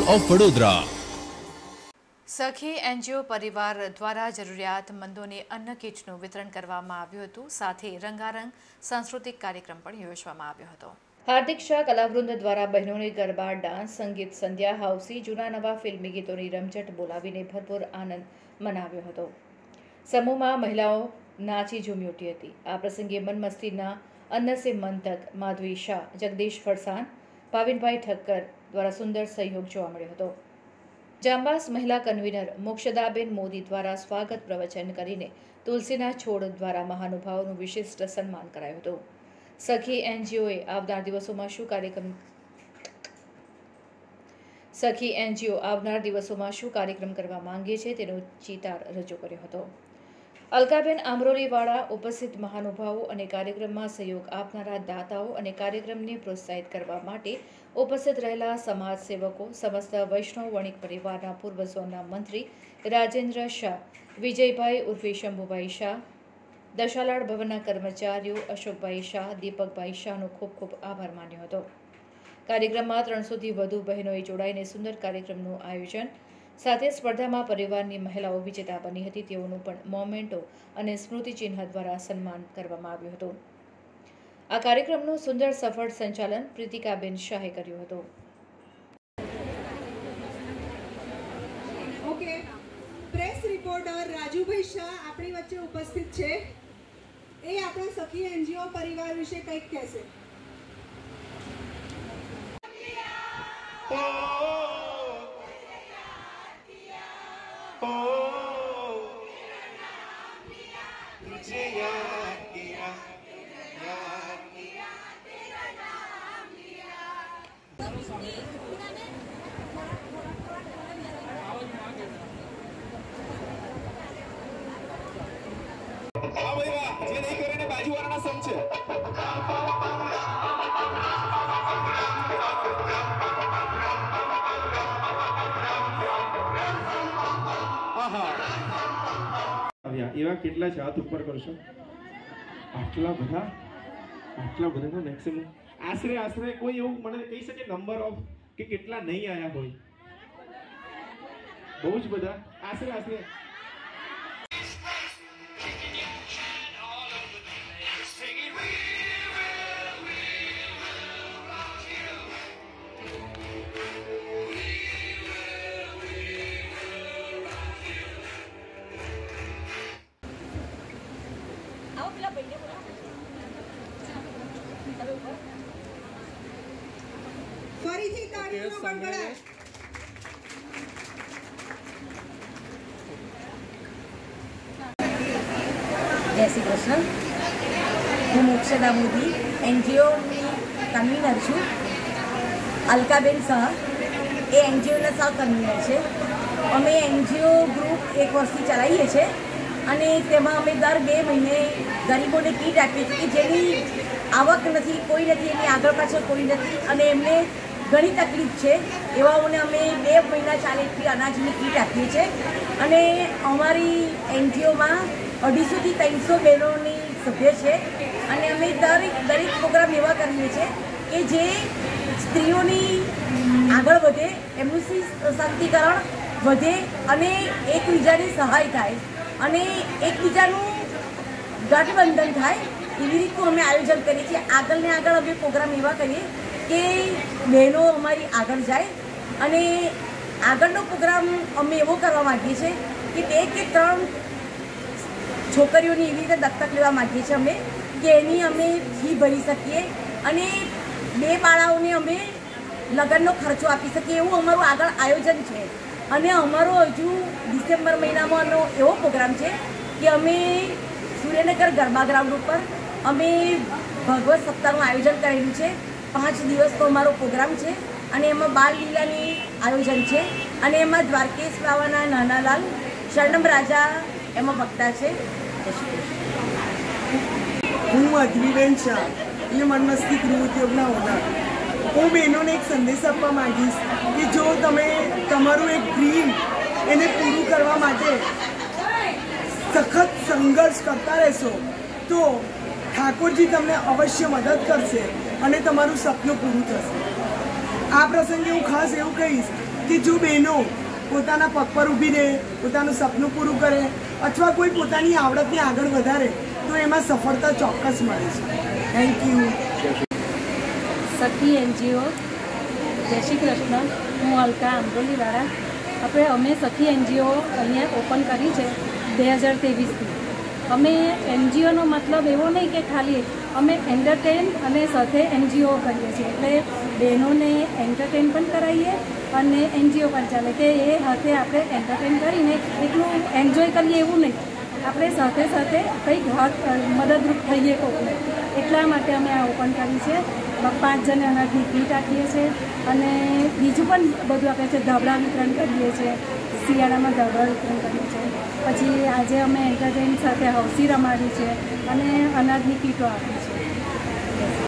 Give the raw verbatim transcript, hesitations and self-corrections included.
Of Vadodara. સખી NGO પરિવાર દ્વારા જરૂરિયાતમંદોને અન્ન કીટનું વિતરણ કરવામાં આવ્યું હતું। સાથે રંગારંગ સાંસ્કૃતિક કાર્યક્રમ પણ યોજવામાં આવ્યો હતો। હાર્દિક શાહ કલાવૃંદ દ્વારા બહેનોને ગરબા, ડાન્સ, સંગીત સંધ્યા, હાઉસી, જૂના નવા ફિલ્મી ગીતોની રમઝટ બોલાવીને ભરપૂર આનંદ મનાવ્યો હતો। સમૂહમાં મહિલાઓ નાચી ઝૂમી ઉઠી હતી। આ પ્રસંગે મનમસ્તીના અન્ન સે મન તક માધવી શાહ, જગદીશ ફરસાણ, ભાવિનભાઈ ઠક્કર દ્વારા સુંદર સહયોગ જોવા મળ્યો હતો। જાંબાસ મહિલા કન્વીનર મોક્ષદાબેન મોદી દ્વારા સ્વાગત પ્રવચન કરીને તુલસીના છોડ દ્વારા મહાનુભાવોનું વિશિષ્ટ સન્માન કરાયું હતું। સખી એનજીઓએ આવનાર દિવસોમાં શું કાર્યક્રમ સખી એનજીઓ આવનાર દિવસોમાં શું કાર્યક્રમ કરવા માંગે છે તેનો ચિતાર રજૂ કર્યો હતો। અલકાબેન આમરોલીવાળા ઉપસ્થિત મહાનુભાવો અને કાર્યક્રમમાં સહયોગ આપનારા દાતાઓ અને કાર્યક્રમને પ્રોત્સાહિત કરવા માટે ઉપસ્થિત રહેલા સમાજ સેવકો, સમસ્ત વૈષ્ણવ વણિક પરિવારના પૂર્વ ઝોનના મંત્રી રાજેન્દ્ર શાહ, વિજયભાઈ ઉર્ફે શંભુભાઈ શાહ, દશાલાડ ભવનના કર્મચારીઓ અશોકભાઈ શાહ, દીપકભાઈ શાહનો ખૂબ ખૂબ આભાર માન્યો હતો। કાર્યક્રમમાં ત્રણસોથી વધુ બહેનોએ જોડાઈને સુંદર કાર્યક્રમનું આયોજન સાથે સ્પર્ધામાં પરિવારની મહિલાઓ વિજેતા બની હતી તેઓનું પણ મોમેન્ટો અને સ્મૃતિચિહ્ન દ્વારા સન્માન કરવામાં આવ્યું હતું। આ કાર્યક્રમનું સુંદર સફળ સંચાલન પ્રીતિકાબેન શાહે કર્યું હતું। Okay, press reporter Rajubhai Shah આપણી વચ્ચે ઉપસ્થિત છે। એ આપણા સખી એનજીઓ પરિવાર વિશે કંઈક કહેશે। એવા કેટલા છે? હાથ ઉપર કરશો। આટલા બધા આટલા બધા મેક્સિમમ આશરે આશરે કોઈ એવું મને કહી શકે નંબર ઓફ કે કેટલા નહીં આયા હોય? બહુ જ બધા આશરે આશરે ફરીથી તાળીનો ગણગણાટ। જય શ્રી કૃષ્ણ। હું મોક્ષદા મોદી એનજીઓની કન્વીનર છું। અલકાબેન શાહ એ એનજીઓના સહ કન્વીનર છે। અમે એનજીઓ ગ્રુપ એક વર્ષથી ચલાવીએ છીએ અને તેમાં અમે દર બે મહિને ગરીબોને કીટ આપીએ છીએ કે જેની આવક નથી, કોઈ નથી, એની આગળ પાછળ કોઈ નથી અને એમને ઘણી તકલીફ છે એવાઓને અમે બે મહિના ચાલે એટલી અનાજની કીટ આપીએ છીએ અને અમારી એનજીઓમાં અઢીસોથી ત્રણસો બહેનોની સભ્ય છે અને અમે દરેક દરેક પ્રોગ્રામ એવા કરીએ છીએ કે જે સ્ત્રીઓની આગળ વધે, એમનું સશક્તિકરણ વધે અને એકબીજાની સહાય થાય અને એકબીજાનું ગઠબંધન થાય એવી રીતનું અમે આયોજન કરીએ છીએ। આગળ ને આગળ અમે પ્રોગ્રામ એવા કરીએ કે બહેનો અમારી આગળ જાય અને આગળનો પ્રોગ્રામ અમે એવો કરવા માગીએ છીએ કે બે કે ત્રણ છોકરીઓની એવી રીતે દત્તક લેવા માગીએ છીએ અમે કે એની અમે ફી ભરી શકીએ અને બે બાળાઓને અમે લગ્નનો ખર્ચો આપી શકીએ એવું અમારું આગળ આયોજન છે। અને અમારો હજુ ડિસેમ્બર મહિનામાંનો એવો પ્રોગ્રામ છે કે અમે સુરેન્દ્રનગર ગરબા ગ્રાઉન્ડ ઉપર અમે ભગવત સપ્તાહનું આયોજન કરેલું છે। પાંચ દિવસનો અમારો પ્રોગ્રામ છે અને એમાં બાલ લીલાની આયોજન છે અને એમાં દ્વારકેશ બાવાના નાનાલાલ, શરણમ રાજા એમાં વક્તા છે। હું અધ્વીબેન શાહ, એ મનમસ્તી ગૃહ ઉદ્યોગના ઓનર। હું બહેનોને એક સંદેશ આપવા માંગીશ કે જો તમે તમારું એક ડ્રીમ એને પૂરું કરવા માટે સખત સંઘર્ષ કરતા રહેશો તો ઠાકોરજી તમને અવશ્ય મદદ કરશે અને તમારું સપનું પૂરું થશે। આ પ્રસંગે હું ખાસ એવું કહીશ કે જો બહેનો પોતાના પગ પર ઊભી રહે, પોતાનું સપનું પૂરું કરે અથવા કોઈ પોતાની આવડતને આગળ વધારે તો એમાં સફળતા ચોક્કસ મળે છે. Thank you. સખી એનજીઓ, જય શ્રી કૃષ્ણ. હું અલકા આંબોલીવાળા. આપણે અમે સખી એનજીઓ અહીંયા ઓપન કરી છે બે હજાર ત્રેવીસથી. અમે એનજીઓનો મતલબ એવો નહીં કે ખાલી અમે એન્ટરટેન અને સાથે એનજીઓ કરીએ છીએ, એટલે બહેનોને એન્ટરટેન પણ કરાવીએ અને એનજીઓ પણ ચાલે કે એ હાથે આપણે એન્ટરટેન કરીને એટલું એન્જોય કરીએ એવું નહીં, આપણે સાથે સાથે કંઈક હાથ મદદરૂપ થઈએ કોઈને, એટલા માટે અમે આ ઓપન કરી છે. પાંચ જણ અનાજની કીટ આપીએ છીએ અને બીજું પણ બધું આપીએ છીએ. ધાબળા વિતરણ કરીએ છીએ, શિયાળામાં ધાબળા વિતરણ કરીએ છીએ. પછી આજે અમે એન્ટરટેન સાથે હૌસી રમાડી છે અને અનાજની કીટો આપી છે.